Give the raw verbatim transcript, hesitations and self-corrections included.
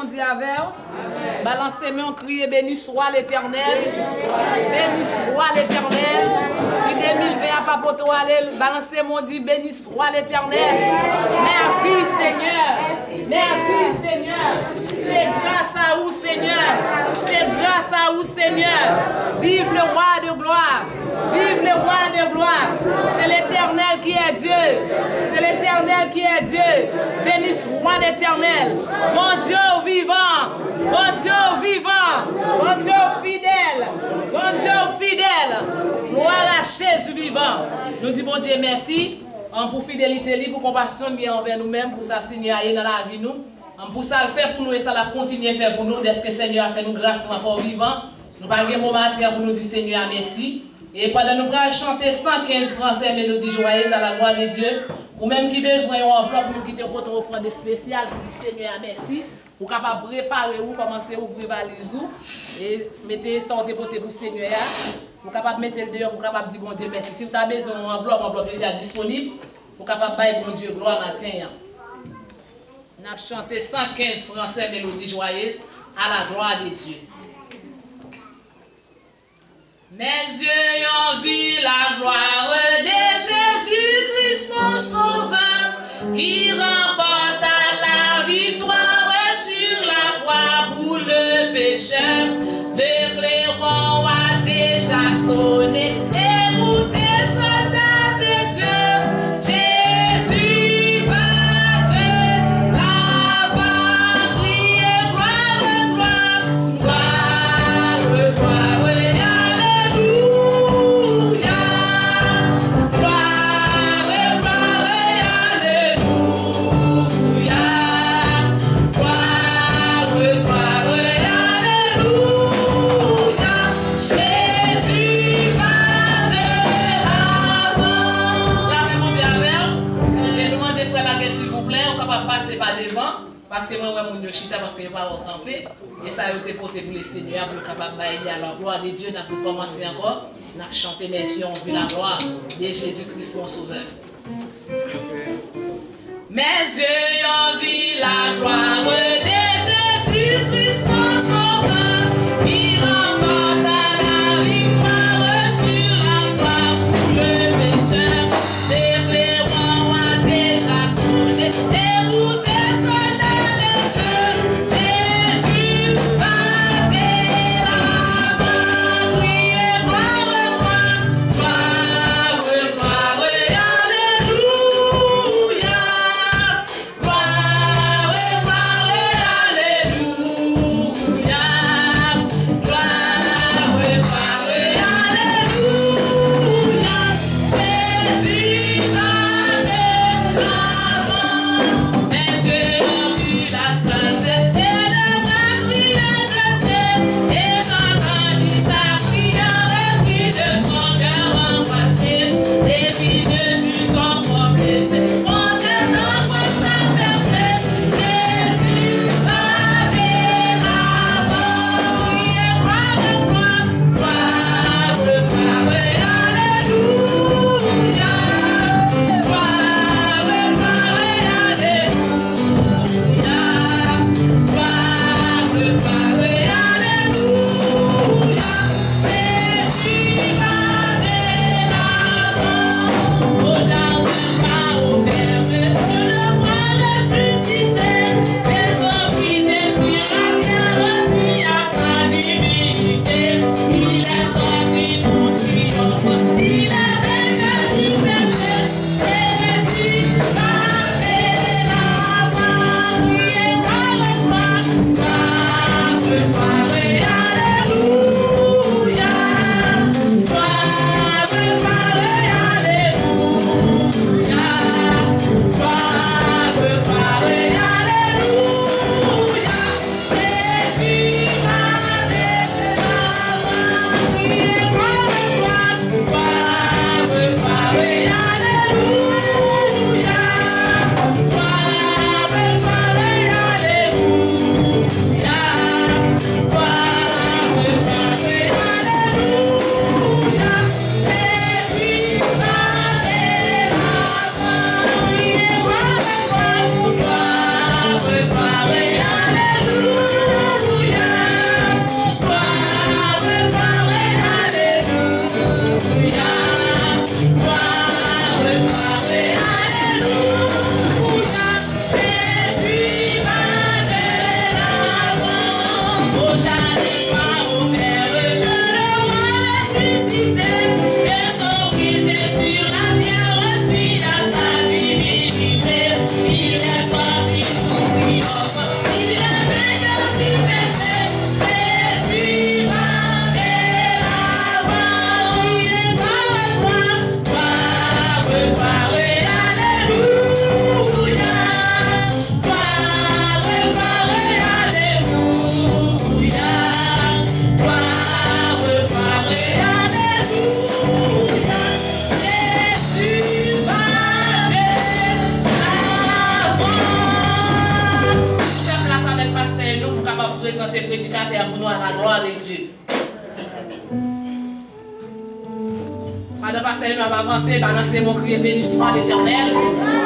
Dieu avec vous. Balancez-moi, criez, béni soit l'Éternel. Béni soit l'Éternel. Si deux mille vingt a pas pour toi aller, balancez-moi, dit béni soit l'Éternel. Merci Seigneur. Merci Seigneur. C'est grâce à vous Seigneur. C'est grâce à vous Seigneur. Vive le roi de gloire. Vive le roi de gloire. C'est l'Éternel qui est Dieu. C'est l'Éternel qui est Dieu. Béni soit l'Éternel. Mon Dieu vivant. Mon Dieu vivant. Mon Dieu fidèle. Mon Dieu fidèle. Gloire à Jésus vivant. Nous disons bon Dieu merci. Pour fidélité, pour compassion bien envers nous-mêmes, pour ça signaler dans la vie nous. Pour ça le faire pour nous et ça la continuer à faire pour nous. Dès que le Seigneur a fait nous grâce nous encore vivant. Nous n'avons pas de moment pour nous dire Seigneur merci. Et pendant nous allons chanter cent quinze français mélodie joyeuse à la gloire de Dieu. Ou même qui besoin d'un enveloppe pour nous quitter votre offrande spéciale pour dire Seigneur merci. Pour capable préparer ou commencer à ouvrir valise et mettez sortez pour le Seigneur. Pour capable mettre le dehors pour capable dire bon Dieu merci. Si vous avez besoin d'une enveloppe, l'enveloppe est déjà disponible. Pour capable bailler bon Dieu gloire matin. On a chanté cent quinze français mélodie joyeuse à la gloire de Dieu. Mes yeux ont vu la gloire de Jésus-Christ mon sauveur qui remporte la victoire sur la croix pour le pécheur. Le clairon a déjà sonné. Écoutez, soldats de Dieu, Jésus va te l'avoir prié. Gloire, gloire, gloire, gloire. Parce que moi, je suis chita parce que je ne vais pas camper. Et ça a été porté pour les seigneurs, pour capable d'aider à la gloire de Dieu. Nous avons commencé encore. Nous avons chanté mes yeux, on vit la gloire de Jésus-Christ, mon sauveur. Mes yeux ont vu la gloire de Jésus-Christ, mon sauveur. Il remporte la victoire sur la croix pour le pécheur. Les clairons ont déjà sonné. Écoutez, Gloire, pour présenter le prédicateur pour nous à la gloire de Dieu. Madame Pasteur, nous avons avancé, balancer mon cri, béni soit l'Éternel.